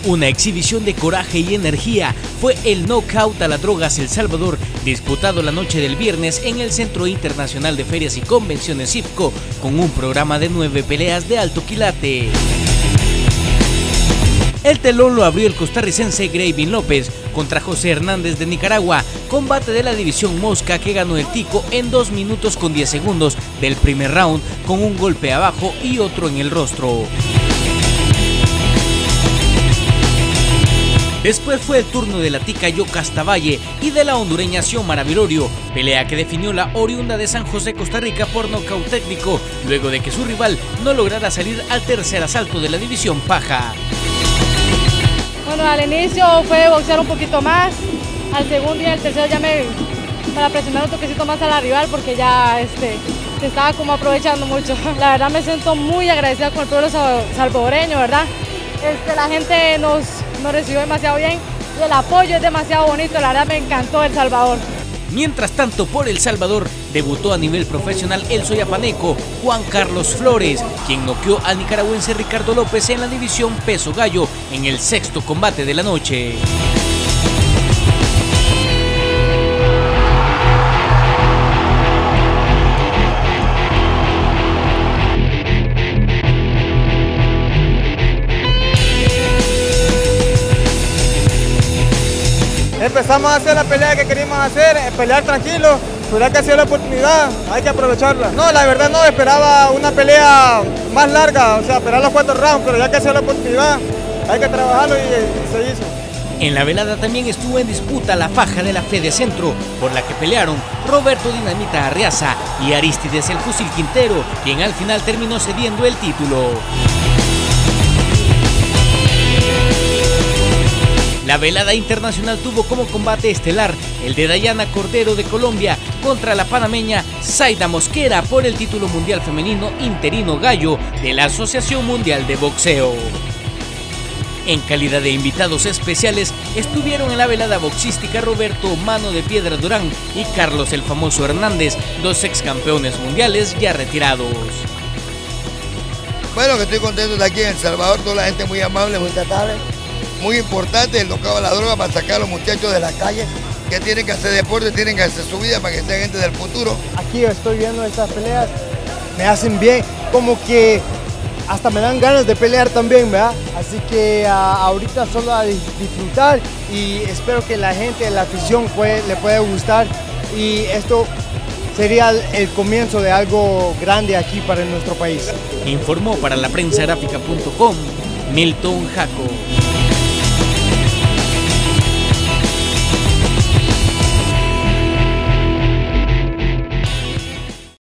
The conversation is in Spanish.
Una exhibición de coraje y energía fue el Knockout a las Drogas El Salvador, disputado la noche del viernes en el Centro Internacional de Ferias y Convenciones CIFCO, con un programa de 9 peleas de alto quilate. El telón lo abrió el costarricense Gravin López contra José Hernández de Nicaragua, combate de la división mosca que ganó el tico en 2 minutos con 10 segundos del primer round, con un golpe abajo y otro en el rostro. Después fue el turno de la tica Yo Castavalle y de la hondureña Xiomara Vilorio, pelea que definió la oriunda de San José, Costa Rica por nocaut técnico, luego de que su rival no lograra salir al tercer asalto de la división paja. Bueno, al inicio fue boxear un poquito más, al segundo y al tercero ya para presionar un toquecito más a la rival porque ya se estaba como aprovechando mucho. La verdad me siento muy agradecida con el pueblo salvadoreño, ¿verdad? La gente nos recibió demasiado bien y el apoyo es demasiado bonito, la verdad me encantó El Salvador. Mientras tanto, por El Salvador, debutó a nivel profesional el soyapaneco Juan Carlos Flores, quien noqueó al nicaragüense Ricardo López en la división peso gallo en el 6º combate de la noche. Empezamos a hacer la pelea que queríamos hacer, pelear tranquilo, pero ya que ha sido la oportunidad, hay que aprovecharla. No, la verdad no, esperaba una pelea más larga, o sea, esperar los 4 rounds, pero ya que ha sido la oportunidad, hay que trabajarlo y se hizo. En la velada también estuvo en disputa la faja de la Fede Centro, por la que pelearon Roberto Dinamita Arriaza y Aristides El Fusil Quintero, quien al final terminó cediendo el título. La velada internacional tuvo como combate estelar el de Dayana Cordero de Colombia contra la panameña Zaida Mosquera por el título mundial femenino interino gallo de la Asociación Mundial de Boxeo. En calidad de invitados especiales estuvieron en la velada boxística Roberto Mano de Piedra Durán y Carlos el Famoso Hernández, 2 ex campeones mundiales ya retirados. Bueno, que estoy contento de aquí en El Salvador, toda la gente muy amable, muy tratable. Muy importante el knockout a la droga para sacar a los muchachos de la calle que tienen que hacer deporte, tienen que hacer su vida para que sean gente del futuro. Aquí estoy viendo estas peleas, me hacen bien, como que hasta me dan ganas de pelear también, ¿verdad? Así que ahorita solo a disfrutar y espero que la gente, la afición le pueda gustar y esto sería el comienzo de algo grande aquí para nuestro país. Informó para la prensagráfica.com Milton Jaco.